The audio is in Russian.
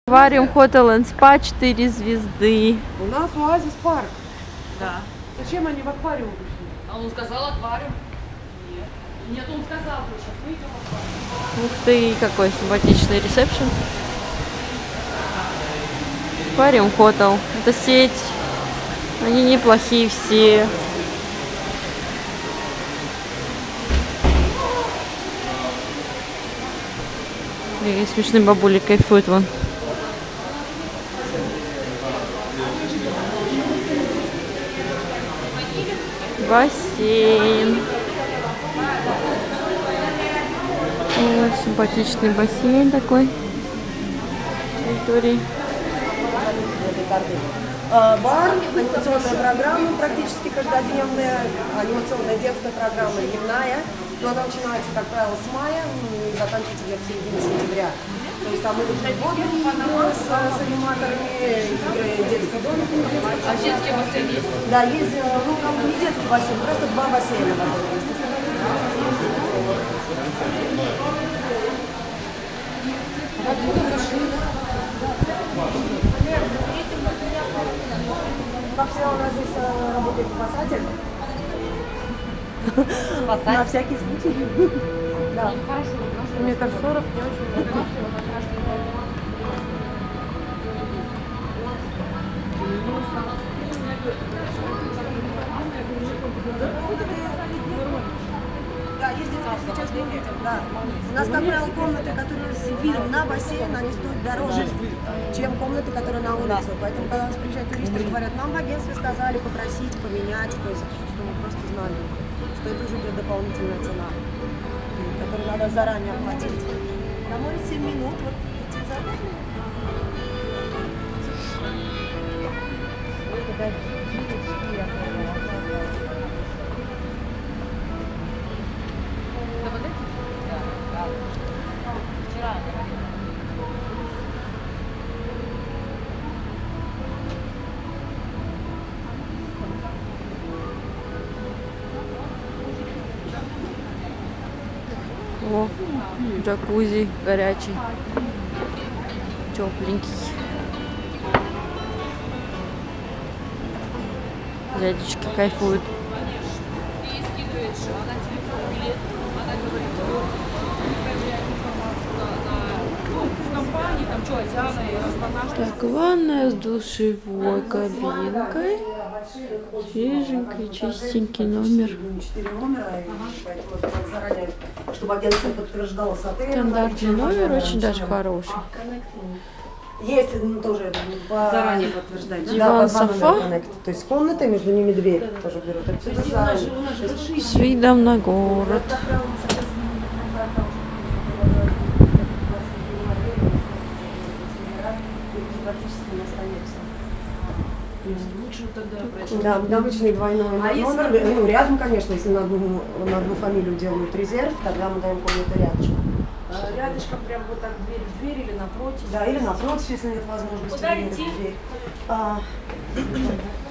Аквариум Hotel and Spa 4 звезды. У нас оазис парк. Да. Зачем они в аквариум пришли? А он сказал аквариум? Нет. Нет, он сказал, что сейчас выйдем в аквариум. Ух ты, какой симпатичный ресепшн. Аквариум Hotel. Это сеть. Они неплохие все. И смешные бабули кайфуют вон. Бассейн. О, симпатичный бассейн такой. Территории. Бар, анимационная программа практически каждодневная, анимационная детская программа дневная. Но она начинается, как правило, с мая и заканчивается где-то в середине сентября. То есть там идут водные игры с аниматорами, игры детской домики. А детский бассейн есть? Да, есть, ну, как бы не детский бассейн, просто 2 бассейна в одном месте. Как всегда, у нас здесь работает спасатель. На всякий случай. Да. Метр 40 не очень. Да, есть детская сейчас не видим, да. У нас, как правило, комнаты, которые с видом на бассейн, они стоят дороже, чем комнаты, которые на улице. Поэтому, когда у нас приезжают туристы, говорят, нам в агентстве сказали попросить, поменять, то есть, что мы просто знали, что это уже идет дополнительная цена, которую надо заранее оплатить. На море 7 минут, вот эти задания. О, джакузи горячий, тепленький. Дядечки кайфуют. Ты скидываешь, она телефон, билет, она говорит, проверяет информацию в компании, там что, Азиана и Роснана. Так, ванная с душевой кабинкой. Свеженький, чистенький номер. 4 номера, поэтому заранее, чтобы агентство подтверждало с отелем. Стандартный номер, очень даже хороший. Есть тоже Заранее подтверждать. Диван, софа. То есть комната, между ними дверь тоже берут. Это все заранее. С видом на город. Да, обычный двойной номер. Ну, рядом, конечно, если на одну фамилию делают резерв, тогда мы даем комнату рядышком. Рядышком прям вот так дверь в дверь или напротив? Да, или напротив, если нет возможности. Куда идти? Дверь.